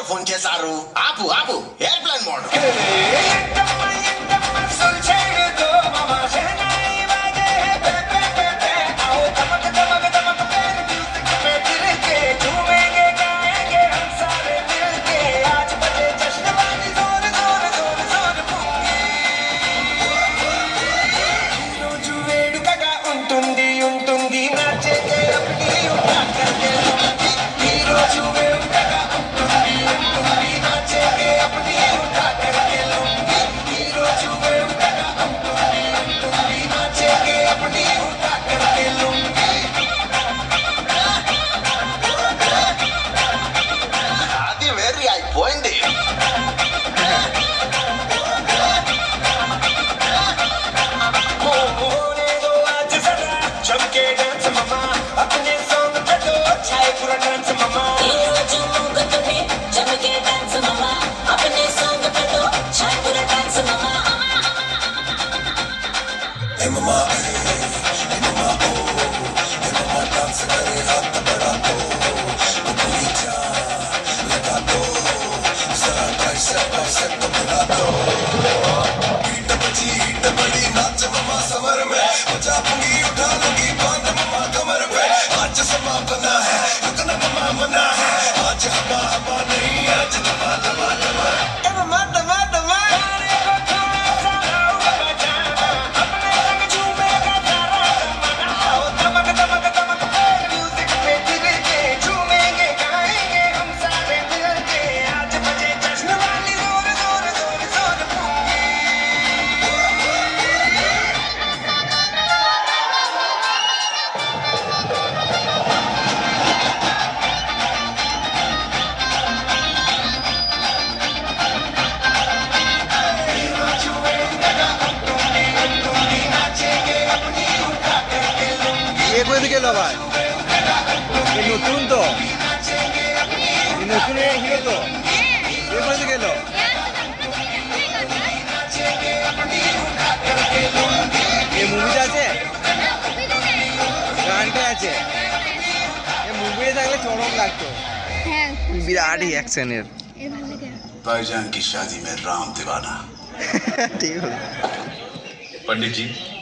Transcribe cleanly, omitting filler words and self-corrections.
Phone చేశారు? ఆపు ఆపు, ఎయిర్ప్లేన్ మోడ్. গেল ভাই, নতুন তো, নতুন হিরো তো, এরপরে গেল এই মুভিটা আছে, গানটা আছে, এই মুভিতে থাকলে চরম লাগতো। বিরাট অ্যাকশনের। भाईजान की शादी में राम दीवाना। ठीक है पंडित जी।